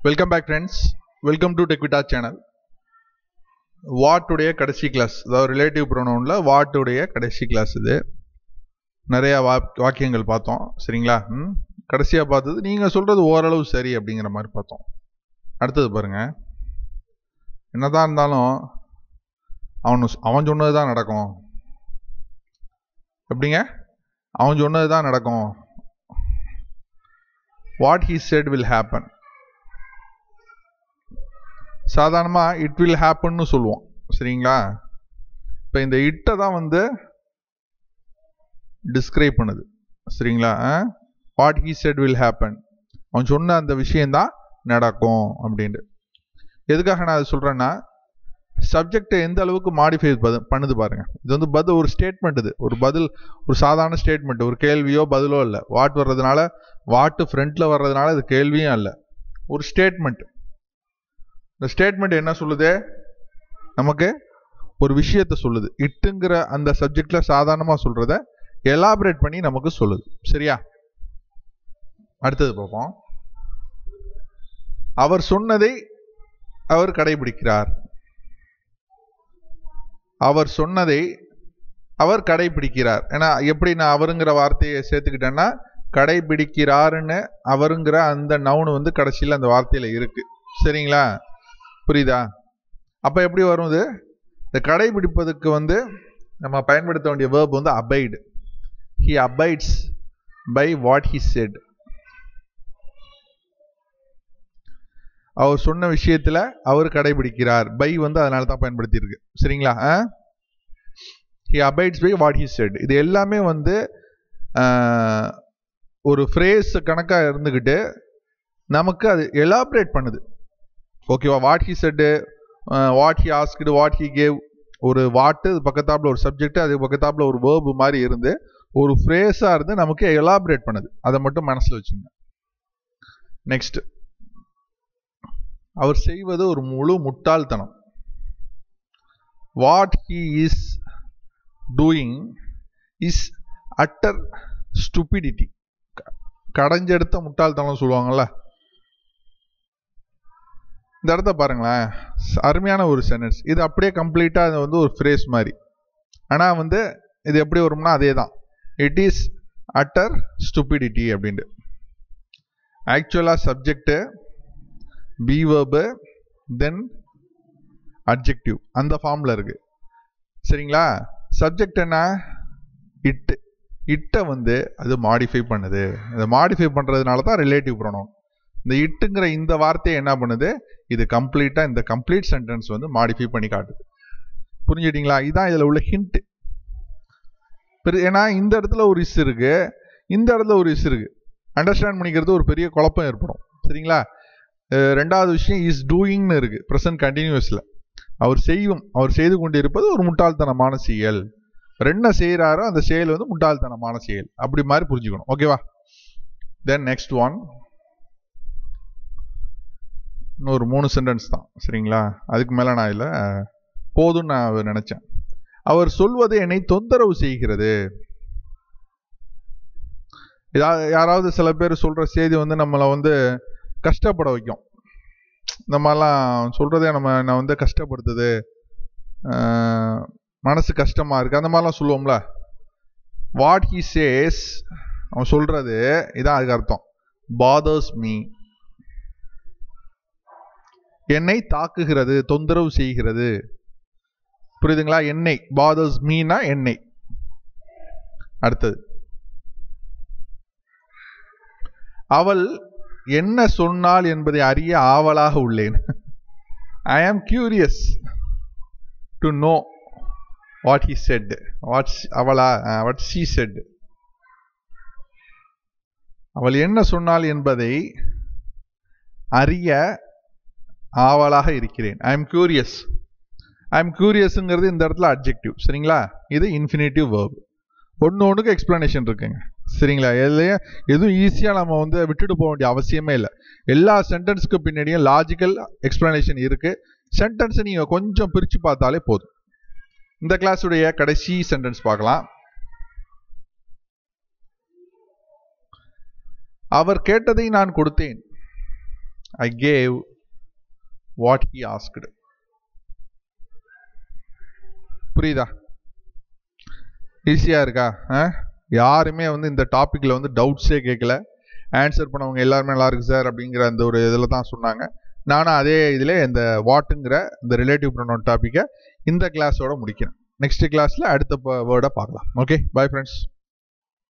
Welcome back friends. Welcome to TechVita channel. What today கடைசி class, அதாவது relative ப்ரோனவுன்ல what உடைய கடைசி கிளாஸ். இது நிறைய வாக்கியங்கள் பார்த்தோம் சரிங்களா. கடைசியா பார்த்தது நீங்க சொல்றது ஓரளவு சரி அப்படிங்கிற மாதிரி பார்த்தோம். அடுத்தது பாருங்க, என்னதான் இருந்தாலும் அவன் சொன்னதுதான் நடக்கும். எப்படிங்க? அவன் சொன்னதுதான் நடக்கும். What he said will happen. சாதாரணமா இட் வில் ஹேப்பன்னு சொல்லுவோம் சரிங்களா. இப்போ இந்த இட்டை தான் டிஸ்கிரைப் பண்ணுது சரிங்களா. What he said will happen, அவன் சொன்ன அந்த விஷயம்தான் நடக்கும் அப்படின்ட்டு. எதுக்காக நான் அதை சொல்றேன்னா, சப்ஜெக்டை எந்த அளவுக்கு மாடிஃபை பண்ணுது பாருங்க. இது பதில் ஒரு ஸ்டேட்மெண்ட், இது ஒரு பதில், ஒரு சாதாரண ஸ்டேட்மெண்ட், ஒரு கேள்வியோ பதிலோ இல்லை. வாட் வர்றதுனால, வாட்டு ஃப்ரண்ட்ல வர்றதுனால இது கேள்வியும் இல்லை, ஒரு ஸ்டேட்மெண்ட். இந்த ஸ்டேட்மெண்ட் என்ன சொல்லுது? நமக்கு ஒரு விஷயத்தை சொல்லுது. இட்டுங்கிற அந்த சப்ஜெக்ட்ல சாதாரணமா சொல்றத எலாபரேட் பண்ணி நமக்கு சொல்லுது சரியா. அடுத்தது பார்ப்போம். அவர் சொன்னதை அவர் கடைபிடிக்கிறார். அவர் சொன்னதை அவர் கடைபிடிக்கிறார். ஏன்னா எப்படி நான் அவருங்கிற வார்த்தையை சேர்த்துக்கிட்டேன்னா, கடைபிடிக்கிறாருன்னு அவருங்கிற அந்த நவுன் கடைசியில் அந்த வார்த்தையில இருக்கு சரிங்களா. புரியுதா? அப்ப எப்படி வரும் இது? இந்த கடைபிடிப்பதுக்கு நம்ம பயன்படுத்த வேண்டிய verb abide. He abides by what he said. அவர் சொன்ன விஷயத்துல அவர் கடைபிடிக்கிறார். பை அதனால தான் பயன்படுத்தி இருக்கு சரிங்களா. He abides by what he said. இது எல்லாமே ஒரு ஃப்ரேஸ் கணக்கா இருந்துகிட்டு நமக்கு அது எலாபரேட் பண்ணுது. ஓகேவா? What he said, what he asked, what he gave, ஒரு வாட்டு பக்கத்தாப்புல ஒரு சப்ஜெக்ட், அது பக்கத்தாப்புல ஒரு வேர்ப் மாதிரி இருந்து ஒரு ஃப்ரேஸா இருந்து நமக்கு எலாபரேட் பண்ணுது. அதை மட்டும் மனசுல வச்சுங்க. நெக்ஸ்ட், அவர் செய்வது ஒரு முழு முட்டாள்தனம். What he is doing is utter stupidity. கடைஞ்செடுத்த முட்டாள்தனம் சொல்லுவாங்கல்ல. இந்த இடத்த பாருங்களேன், அருமையான ஒரு சென்டென்ஸ். இது அப்படியே கம்ப்ளீட்டா ஒரு ஃப்ரேஸ் மாதிரி. ஆனா இது எப்படி வரும்னா அதே தான். இட் இஸ் அட்டர் ஸ்டூபிடிட்டி அப்படின்ட்டு. ஆக்சுவலா subject, be verb, then adjective அந்த ஃபார்ம்ல இருக்கு சரிங்களா. சப்ஜெக்ட் என்ன? இட்டு. இட்டை அது மாடிஃபை பண்ணுது. அதை மாடிஃபை பண்றதுனால தான் ரிலேட்டிவ் ப்ரோனவுன். இந்த இட்டுங்கிற இந்த வார்த்தையை என்ன பண்ணுது? இது கம்ப்ளீட்டா இந்த கம்ப்ளீட் சென்டென்ஸ் மாடிஃபை பண்ணி காட்டுது. புரிஞ்சுட்டீங்களா? இதுதான் இதுல உள்ள ஹிண்ட். ஏன்னா இந்த இடத்துல ஒரு இஸ் இருக்கு, இந்த இடத்துல ஒரு இஸ் இருக்கு. அண்டர்ஸ்டாண்ட் பண்ணிக்கிறது ஒரு பெரிய குழப்பம் ஏற்படும் சரிங்களா. ரெண்டாவது விஷயம் இஸ் டூயிங்னு இருக்கு பிரசன்ட் கண்டினியூஸ்ல. அவர் செய்யும், அவர் செய்து கொண்டு இருப்பது ஒரு முட்டாள்தனமான செயல். என்ன செய்யறாரோ அந்த செயல் முட்டாள்தனமான செயல், அப்படி மாதிரி புரிஞ்சுக்கணும். ஓகேவா? தென் நெக்ஸ்ட் ஒன், இன்னொரு 3 சென்டென்ஸ் தான் சரிங்களா. அதுக்கு மேல நான் இல்ல போதும் நான் நினைச்சேன். அவர் சொல்வது என்னை தொந்தரவு செய்கிறது. யாராவது சில பேர் சொல்ற செய்தி நம்மளை கஷ்டப்பட வைக்கும். இந்த மாதிரிலாம் சொல்றதே என்ன கஷ்டப்படுத்துது, மனசு கஷ்டமா இருக்கு, அந்த மாதிரிலாம் சொல்லுவோம்ல. வாட் ஹி சேஸ், அவன் சொல்றது இதான் அதுக்கு அர்த்தம். பாதர்ஸ் மீ, என்னை தாக்குகிறது, தொந்தரவு செய்கிறது. புரியுதுங்களா? என்னை, பாதர்ஸ் மீனா என்னை. அடுத்தது, அவள் என்ன சொன்னாள் என்பதை அறிய ஆவலாக உள்ளேன். I am curious to know what he said. What she said. அவள் என்ன சொன்னாள் என்பதை அறிய ஆவலாக இருக்கிறேன். I am curious. I am கியூரியஸ்ங்கிறது இந்த இடத்துல அட்ஜெக்டிவ் சரிங்களா. இது இன்ஃபினிட்டிவ் வெர்ப். ஒன்றுக்கு எக்ஸ்பிளனேஷன் இருக்குங்க சரிங்களா. எதுவும் ஈஸியா நம்ம விட்டுட்டு போக வேண்டிய அவசியமே இல்லை. எல்லா சென்டென்ஸ்க்கு பின்னாடியும் லாஜிக்கல் எக்ஸ்பிளனேஷன் இருக்கு. சென்டென்ஸ் நீங்க கொஞ்சம் பிரிச்சு பார்த்தாலே போதும். இந்த கிளாஸுடைய கடைசி சென்டென்ஸ் பார்க்கலாம். அவர் கேட்டதை நான் கொடுத்தேன். I gave what he asked. புரியுதா? ஈஸியாக இருக்கா? யாருமே வந்து இந்த டாப்பிக்கில் வந்து டவுட்ஸே கேட்கல. ஆன்சர் பண்ணவங்க எல்லாருமே நல்லா இருக்கு சார் அப்படிங்கிற அந்த ஒரு இதில் தான் சொன்னாங்க. நானும் அதே இதில் இந்த வாட்டுங்கிற இந்த ரிலேட்டிவ் ப்ரொனவுன் டாப்பிக்கை இந்த கிளாஸோட முடிக்கிறேன். நெக்ஸ்ட் கிளாஸில் அடுத்த வேர்டை பார்க்கலாம். Okay, bye friends.